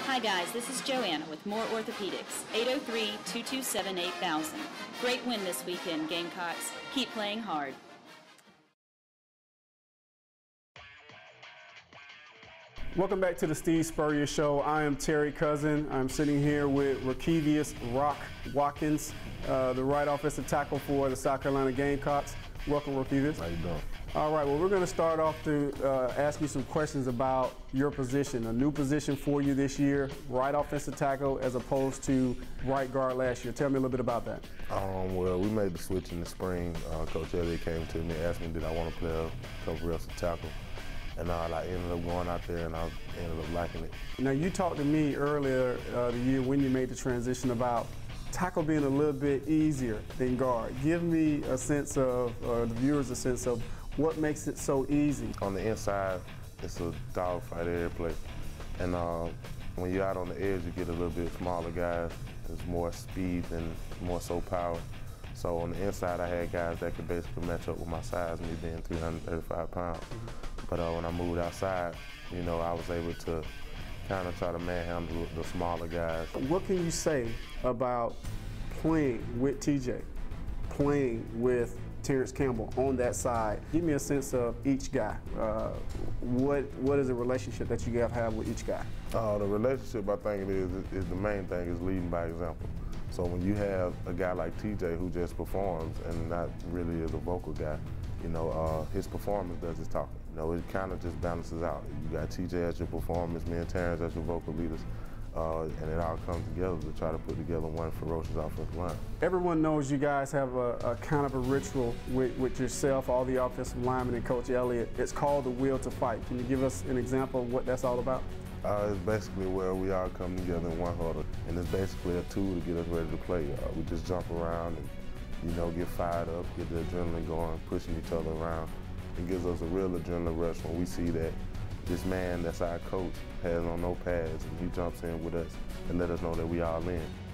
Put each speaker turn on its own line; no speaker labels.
Hi guys, this is Joanna with More Orthopedics, 803-227-8000. Great win this weekend, Gamecocks. Keep playing hard.
Welcome back to the Steve Spurrier Show. I am Terry Cousin. I'm sitting here with Rakevious Rock Watkins, the right offensive tackle for the South Carolina Gamecocks. Welcome, Rakevious.
How you doing?
All right, well, we're going to start off to ask you some questions about your position, a new position for you this year, right offensive tackle as opposed to right guard last year. Tell me a little bit about that.
Well, we made the switch in the spring. Coach Elliott came to me and asked me did I want to play a couple reps of tackle. And I ended up going out there and I ended up liking it.
Now, you talked to me earlier the year when you made the transition about tackle being a little bit easier than guard. Give me a sense of, or the viewers a sense of, what makes it so easy?
On the inside, it's a dogfight every play. And when you're out on the edge, you get a little bit smaller guys. There's more speed and more so power. So on the inside, I had guys that could basically match up with my size, me being 335 pounds. But when I moved outside, you know, I was able to kind of try to manhandle the smaller guys.
What can you say about playing with TJ, playing with Terrence Campbell on that side? Give me a sense of each guy. What is the relationship that you have with each guy?
The relationship, I think is the main thing is leading by example. So when you have a guy like TJ who just performs and not really is a vocal guy, you know, his performance does his talking. You know, it kind of just balances out. You got TJ as your performance, me and Terrence as your vocal leaders. And it all comes together to try to put together one ferocious offensive line.
Everyone knows you guys have a kind of a ritual with yourself, all the offensive linemen, and Coach Elliott. It's called the Will to Fight. Can you give us an example of what that's all about?
It's basically where we all come together in one huddle, and it's basically a tool to get us ready to play. We just jump around and, you know, get fired up, get the adrenaline going, pushing each other around. It gives us a real adrenaline rush when we see that this man that's our coach has on no pads and he jumps in with us and let us know that we all in.